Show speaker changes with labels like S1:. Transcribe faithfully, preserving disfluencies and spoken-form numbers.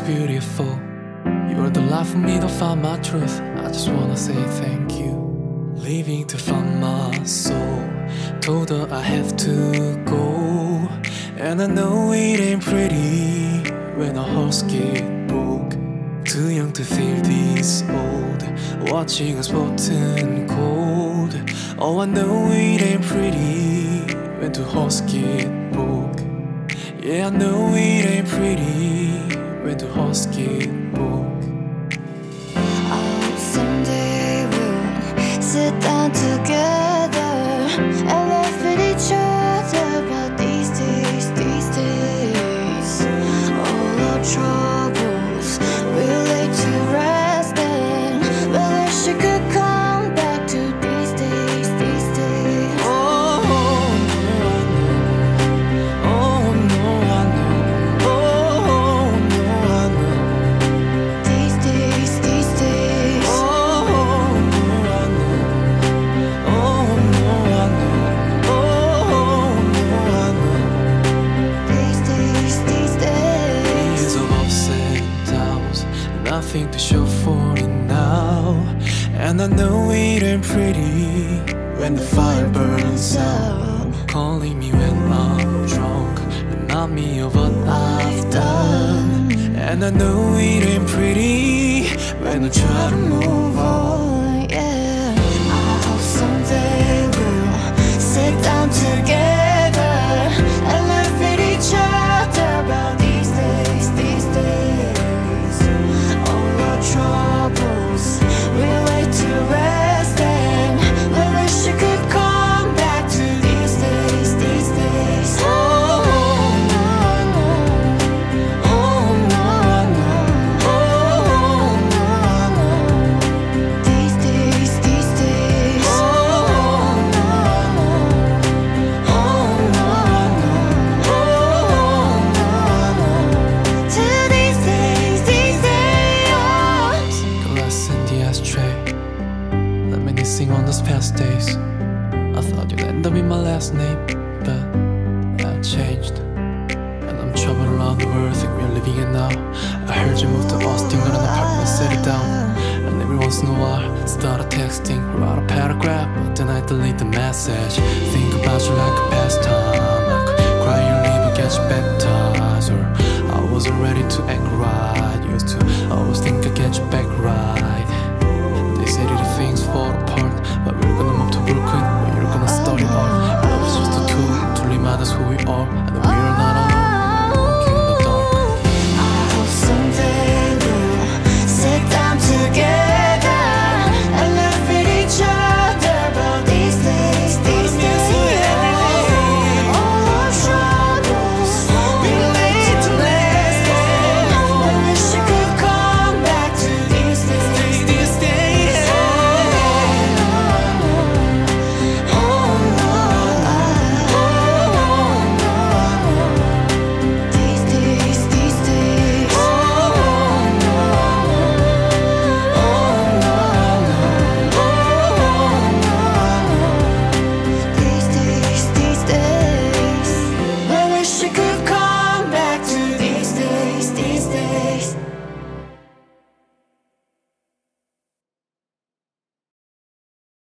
S1: beautiful. You are the life for me to find my truth. I just wanna say thank you. Leaving to find my soul. Told her I have to go, and I know it ain't pretty when a horse get broke. Too young to feel this old, watching us both turn cold. Oh, I know it ain't pretty when two horses get broke. Yeah, I know it ain't pretty when two horses get broke.
S2: I hope someday we'll sit down together and laugh at each other about these days, these days. All our troubles we'll lay to rest, and well, I wish I could come back to these days, these days.
S1: Oh, no, I know. Oh, no, I know. Oh, no, I know.
S2: These days, these days.
S1: Oh, no, I know. Oh, no, I know. Oh, no, I know.
S2: These days, these days.
S1: Years of ups and downs, nothing to show for it now. And I know it ain't pretty when the fire burns out. Calling me when I'm drunk, remind me of what I've done. And I know it ain't pretty when I try to move on.
S2: Yeah, I hope someday we'll sit down together and laugh at each other about these days, these days. All our troubles we'll lay to rest, and we wish you could come back to these days, these days. Oh, no, I know. Oh, no, I know. Oh, no, I know. These days, these days. Oh, no, I know. Oh, no, I know. Oh, no, I know. Till these days, these days.
S1: Glass in the ashtray, reminiscing on those past days. I thought you'd end up in my last name, but that changed. And I'm traveling around the world, think we're living it now. I heard you moved to Austin, got an apartment, settle down. And every once in a while, started texting, write a paragraph, but then I delete the message. Think about you like a pastime. I could cry you leave or get you baptized, or I wasn't ready to act right. Used to always think I'd get you back right. They say that the things fall apart, but we're gonna move to Brooklyn, where you're gonna study art. Love is just a tool to remind us who we are, and we